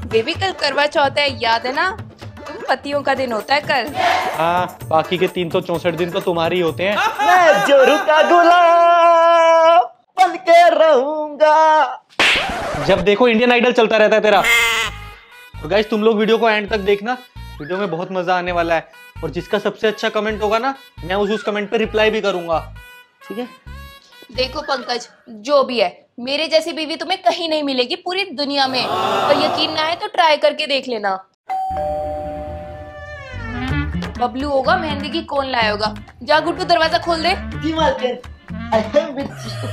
Baby कल करवा चौथ है, याद है ना? तुम पतियों का दिन होता है कल। हाँ, बाकी के 364 दिन तो तुम्हारे ही होते हैं। मैं जोरू का गुलाब बन के रहूंगा। जब देखो इंडियन आइडल चलता रहता है तेरा। तो गाइस तुम लोग वीडियो को एंड तक देखना, वीडियो में बहुत मजा आने वाला है। और जिसका सबसे अच्छा कमेंट होगा ना, मैं उस कमेंट पे रिप्लाई भी करूंगा, ठीक है? देखो पंकज, जो भी है, मेरे जैसी बीवी तुम्हें कहीं नहीं मिलेगी पूरी दुनिया में। और यकीन ना है तो ट्राई करके देख लेना। बबलू होगा, मेहंदी की कौन लाया होगा? जा गुड्डू दरवाजा खोल दे। जी मालकिन, I am with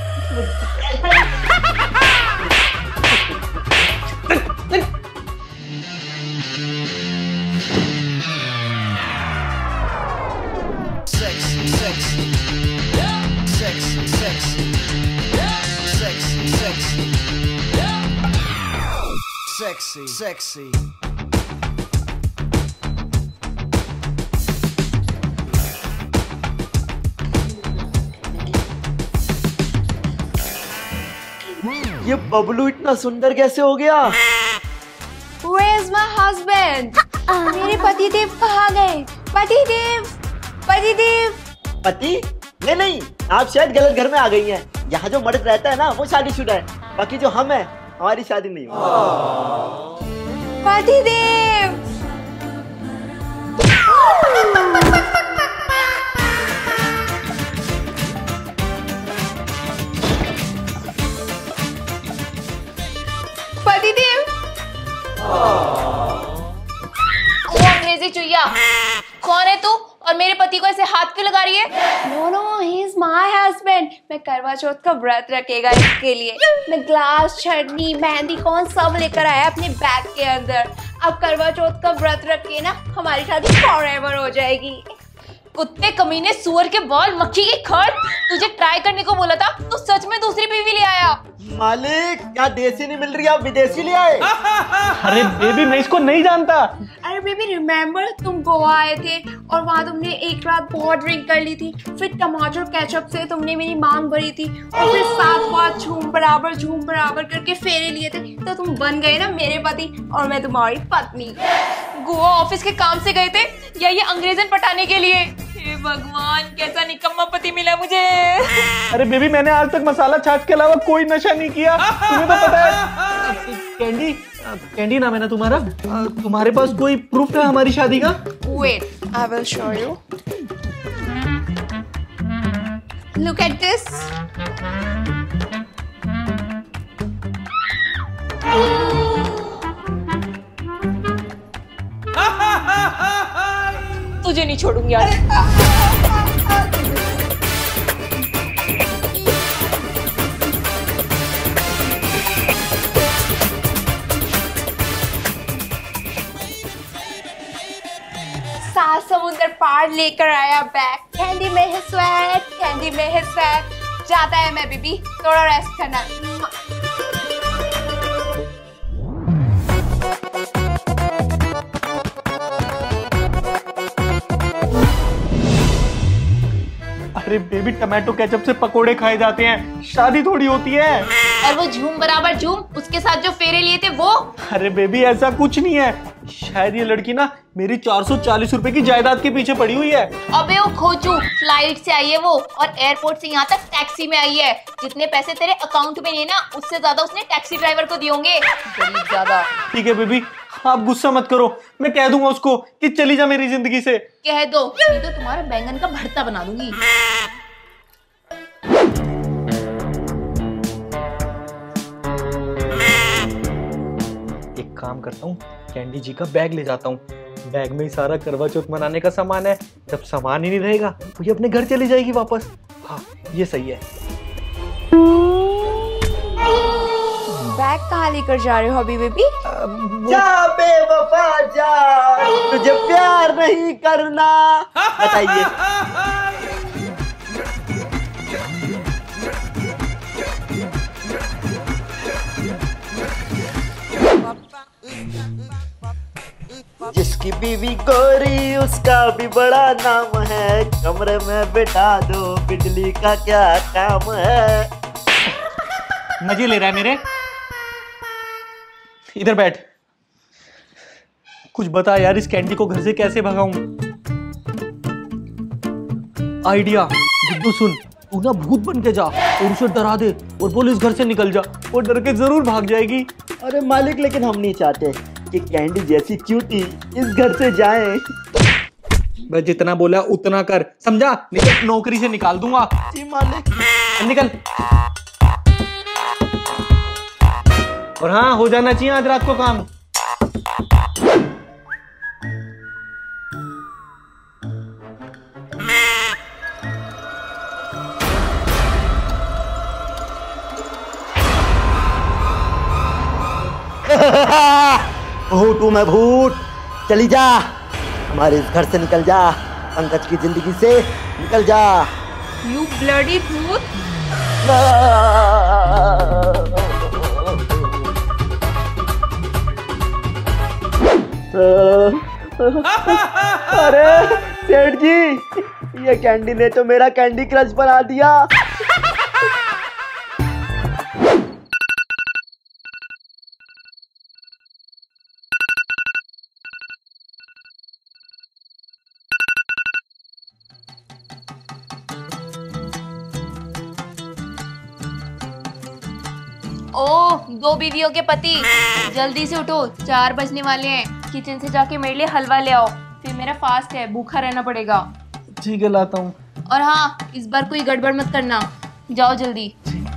Sexy. ये बबलू इतना सुंदर कैसे हो गया? Where is my husband? मेरे पतिदेव कहाँ गए? पतिदेव। पति? नहीं, आप शायद गलत घर में आ गई हैं। यहाँ जो मर्द रहता है ना, वो शादीशुदा है, बाकी जो हम हैं, हमारी शादी नहीं हुई। पतिदेव। पतिदेव। वो अंग्रेजी चुईया, कौन है तू? और मेरे पति को ऐसे हाथ क्यों लगा रही है? No, he is my husband. मैं करवा चौथ का व्रत रखेगा इसके लिए। मैं ग्लास, चटनी, मेहंदी कौन सब लेकर आया अपने बैग के अंदर। अब करवा चौथ का व्रत रख के ना हमारी शादी फॉरएवर हो जाएगी। कुत्ते, कमीने, सुअर के बाल, मक्खी की खड़, तुझे ट्राई करने को बोला था, तू सच में दूसरी बीवी ले आया। मालिक, क्या देसी नहीं मिल रही, आप विदेशी ले आए? अरे बेबी, मैं इसको नहीं जानता। अरे बेबी, रिमेम्बर तुम गोवा आए थे और वहाँ तुमने एक रात बहुत ड्रिंक कर ली थी। फिर टमाटर केचप से तुमने मेरी मांग भरी थी और फिर 7 बार झूम बराबर करके फेरे लिए थे। तो तुम बन गए ना मेरे पति और मैं तुम्हारी पत्नी। गोवा ऑफिस के काम से गए थे या ये अंग्रेजन पटाने के लिए? हे भगवान, कैसा निकम्मा पति मिला मुझे। अरे बेबी, मैंने आज तक मसाला छाछ के अलावा कोई नशा नहीं किया, तुम्हें तो पता है। कैंडी नाम है ना तुम्हारा? तुम्हारे पास कोई प्रूफ है हमारी शादी का? Wait, I will show you. Look at this. तुझे नहीं छोड़ूंगी आज। सात समुंदर पार लेकर आया बैग। कैंडी में है स्वैग, जाता है मैं बीबी, थोड़ा रेस्ट करना। अरे बेबी, टमाटो केचप से पकोड़े खाए जाते हैं, शादी थोड़ी होती है। और वो झूम बराबर झूम, उसके साथ जो फेरे लिए थे वो। अरे बेबी, ऐसा कुछ नहीं है। शायद ये लड़की ना मेरी 440 रुपए की जायदाद के पीछे पड़ी हुई है। अबे वो खोचू, फ्लाइट से आई है वो और एयरपोर्ट से यहाँ तक टैक्सी में आई है। जितने पैसे तेरे अकाउंट में नहीं ना, उससे ज्यादा उसने टैक्सी ड्राइवर को दिए होंगे। गरीब ज्यादा। ठीक है बेबी, आप गुस्सा मत करो, मैं कह दूंगा उसको कि चली जा मेरी जिंदगी से। कह दो, नहीं तो तुम्हारा बैंगन का भरता बना दूंगी। एक काम करता हूँ, कैंडी जी का बैग ले जाता हूँ। बैग में ही सारा करवा चौथ मनाने का सामान है। जब सामान ही नहीं रहेगा तो ये अपने घर चली जाएगी वापस। हाँ, ये सही है। बैग कहाँ लेकर जा रहे हो अभी बेबी? जा बेवफा जा, तुझे प्यार नहीं करना। बताइए। जिसकी बीवी गोरी उसका भी बड़ा नाम है, कमरे में बिठा दो, बिजली का क्या काम है। मजे ले रहा है मेरे? इधर बैठ, कुछ बता यार, इस कैंडी को घर से कैसे भगाऊं? आइडिया। गुड्डू सुन, तू ना भूत बन के जा और उसे डरा दे और बोल इस घर से निकल जा, वो डर के जरूर भाग जाएगी। अरे मालिक, लेकिन हम नहीं चाहते कि कैंडी जैसी क्यूटी इस घर से जाए। मैं जितना बोला उतना कर, समझा? नहीं तो नौकरी से निकाल दूंगा। जी मालिक। निकल। और हाँ, हो जाना चाहिए आज रात को काम। भूत हूँ मैं, भूत। चली जा, हमारे इस घर से निकल जा, पंकज की जिंदगी से निकल जा। यू ब्लडी भूत। अरे सेठ जी, ये कैंडी ने तो मेरा कैंडी क्रश बना दिया। ओ, 2 बीवियों के पति, जल्दी से उठो, 4 बजने वाले हैं। किचन से जाके मेरे लिए हलवा ले आओ, फिर मेरा फास्ट है, भूखा रहना पड़ेगा। ठीक है, लाता हूँ। और हाँ, इस बार कोई गड़बड़ मत करना, जाओ जल्दी।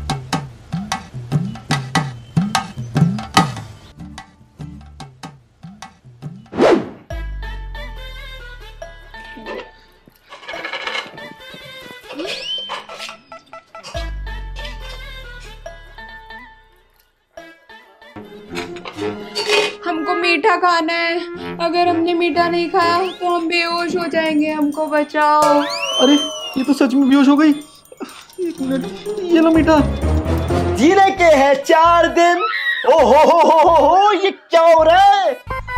हमको मीठा खाना है, अगर हमने मीठा नहीं खाया तो हम बेहोश हो जाएंगे, हमको बचाओ। अरे ये तो सच में बेहोश हो गई। एक मिनट, ये लो मीठा। जीने के हैं 4 दिन। ओ हो, ये क्या हो रहा है?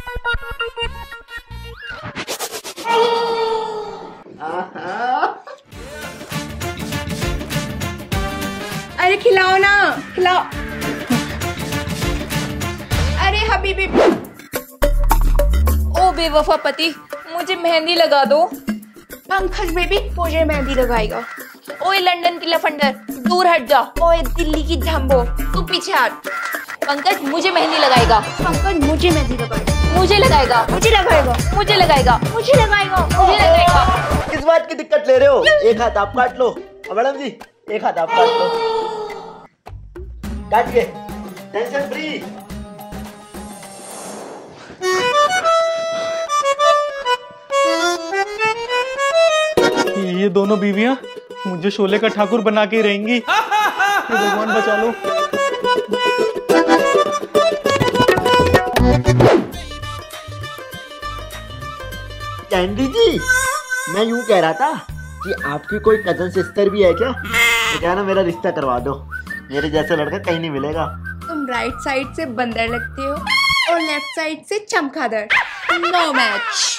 अरे खिलाओ ना, खिलाओ। अरे हबीबी। ओ बेवफा पति, मुझे मेहंदी लगा दो। पंकज बेबी मुझे मेहंदी लगाएगा। ओए लंदन की लफंडर, दूर हट जा। ओए दिल्ली की जंबो, तू पीछे हट। पंकज मुझे मेहंदी लगाएगा। पंकज मुझे मेहंदी लगाएगा। मुझे लगाएगा, मुझे लगाएगा, मुझे लगाएगा, मुझे लगाएगा, मुझे लगाएगा। किस बात की दिक्कत ले रहे हो? एक हाथ आप काट लो। मैडम जी, एक हाथ आप काट लो। काटिए, टेंशन फ्री। ये दोनों बीवियां मुझे शोले का ठाकुर बना के रहेंगी। भगवान बचा लो। कैंडी जी, मैं यूं कह रहा था कि आपकी कोई कजन सिस्टर भी है क्या? तो क्या ना, मेरा रिश्ता करवा दो। मेरे जैसा लड़का कहीं नहीं मिलेगा। तुम राइट साइड से बंदर लगते हो और लेफ्ट साइड से चमगादड़। No match.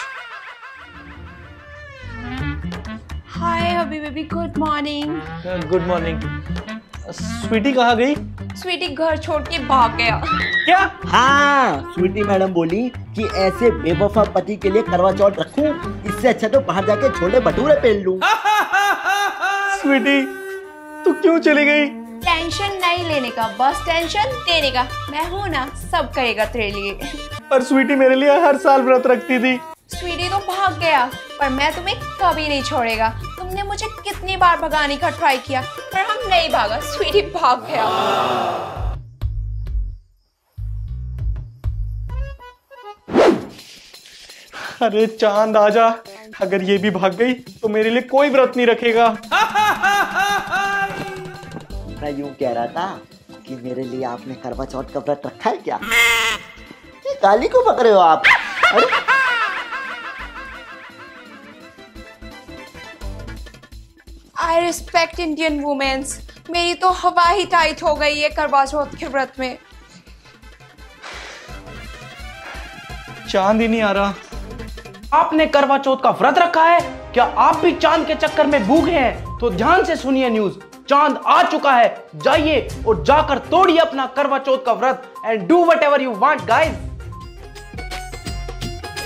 हाय हबीबी baby, good morning. Good morning. Sweetie कहाँ गई? स्वीटी घर छोड़ के भाग गया। क्या? हाँ, स्वीटी मैडम बोली कि ऐसे बेवफा पति के लिए करवा चौथ रखूं, इससे अच्छा तो बाहर जाके छोले भटूरे पेल लूं। स्वीटी, तू क्यों चली गई? टेंशन नहीं लेने का, बस टेंशन देने का। मैं हूँ ना, सब करेगा तेरे लिए। पर स्वीटी मेरे लिए हर साल व्रत रखती थी। स्वीटी तो भाग गया, पर मैं तुम्हें कभी नहीं छोड़ेगा। तुमने मुझे कितनी बार भगाने का ट्राई किया, पर हम नहीं भागा। स्वीटी भाग गया। अरे चांद आजा, अगर ये भी भाग गई तो मेरे लिए कोई व्रत नहीं रखेगा। मैं यूं कह रहा था कि मेरे लिए आपने करवा चौथ का व्रत रखा है क्या? ये गाली को पकड़ रहे हो आप? अरे आई रिस्पेक्ट इंडियन वुमेन्स। मेरी तो हवा ही टाइट हो गई है करवा चौथ के व्रत में। चांद ही नहीं आ रहा। आपने करवा चौथ का व्रत रखा है क्या? आप भी चांद के चक्कर में भूखे हैं? तो ध्यान से सुनिए न्यूज, चांद आ चुका है। जाइए और जाकर तोड़िए अपना करवा चौथ का व्रत and do whatever you want guys.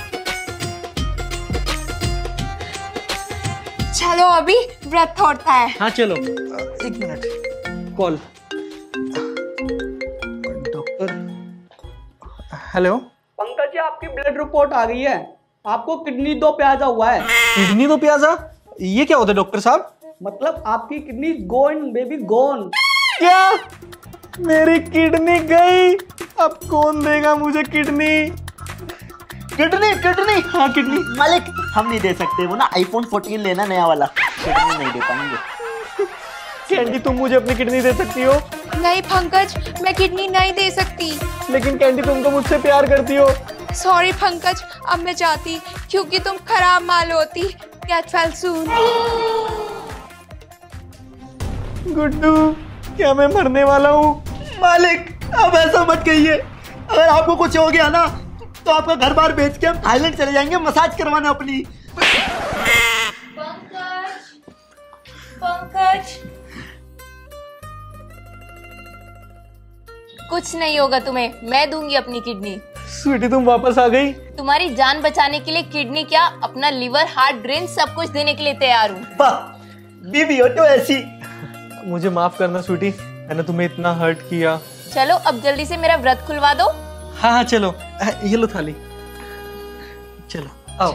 चलो अभी व्रत तोड़ता है। हाँ चलो, एक minute, call. Doctor, hello. Pankaj ji, आपकी ब्लड रिपोर्ट आ गई है। आपको किडनी 2 प्याजा हुआ है। किडनी तो प्याजा, ये क्या होता है डॉक्टर साहब? मतलब आपकी किडनी गोन बेबी गोन। क्या? मेरी किडनी गई? अब कौन देगा मुझे किडनी? किडनी किडनी हाँ किडनी। मालिक हम नहीं दे सकते, वो ना iPhone 14 लेना नया वाला, किडनी नहीं दे पाएंगे। कैंडी, तुम मुझे अपनी किडनी दे सकती हो? नहीं पंकज, मैं किडनी नहीं दे सकती। लेकिन कैंडी, तुम तो मुझसे प्यार करती हो। सॉरी पंकज, अब मैं जाती क्योंकि तुम खराब माल होती। Get well soon. गुड्डू, क्या मैं मरने वाला हूँ? मालिक अब ऐसा मत कहिए, अगर आपको कुछ हो गया ना तो आपका घर बार बेच के हम थाईलैंड चले जाएंगे मसाज करवाने अपनी। पंकज, पंकज, कुछ नहीं होगा तुम्हें, मैं दूंगी अपनी किडनी। स्वीटी, तुम वापस आ गई? तुम्हारी जान बचाने के लिए किडनी क्या, अपना लिवर, हार्ट, ब्रेन सब कुछ देने के लिए तैयार हूँ। वाह, बीवी हो तो ऐसी। मुझे माफ करना स्वीटी, मैंने तुम्हें इतना हर्ट किया। चलो अब जल्दी से मेरा व्रत खुलवा दो। हाँ हाँ चलो, ये लो थाली, चलो आओ।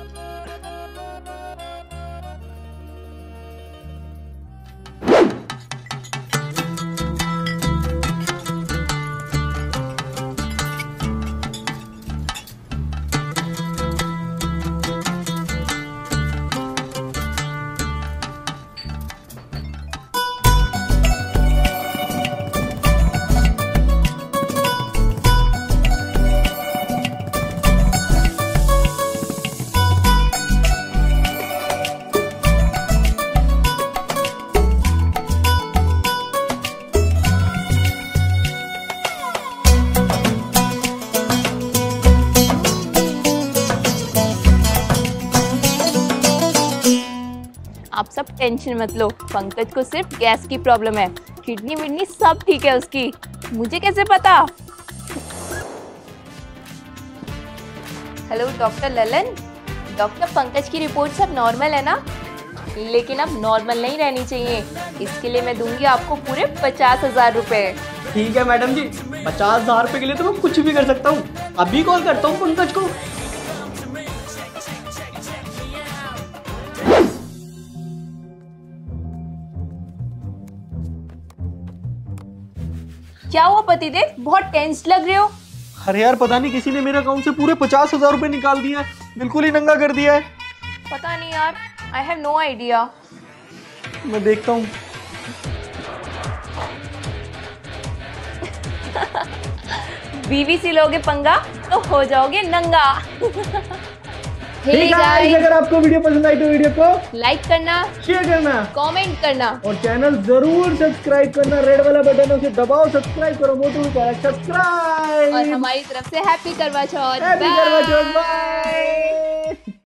आप सब टेंशन मत लो, पंकज को सिर्फ गैस की प्रॉब्लम है, किडनी विडनी सब ठीक है उसकी। मुझे कैसे पता? Hello doctor Lallan, doctor Pankaj की रिपोर्ट सब नॉर्मल है ना? लेकिन अब नॉर्मल नहीं रहनी चाहिए, इसके लिए मैं दूंगी आपको पूरे 50,000 रुपए। ठीक है मैडम जी, 50,000 रुपए के लिए तो मैं कुछ भी कर सकता हूँ। अभी कॉल करता हूँ पंकज को। क्या हुआ पतिदेव, बहुत टेंस लग रहे हो? अरे यार, पता नहीं किसी ने मेरे अकाउंट से पूरे 50,000 रुपए निकाल दिए हैं, बिल्कुल ही नंगा कर दिया है। पता नहीं यार, आई हैव नो आइडिया। मैं देखता हूँ। बीवी से लोगे पंगा तो हो जाओगे नंगा। Hey guys, अगर आपको वीडियो पसंद आई तो वीडियो को लाइक करना, शेयर करना कमेंट करना और चैनल जरूर सब्सक्राइब करना। रेड वाला बटन उसे दबाओ, सब्सक्राइब करो, मोटू सब्सक्राइब। और हमारी तरफ से हैप्पी करवा चौथ। हैप्पी करवा चौथ, बाय।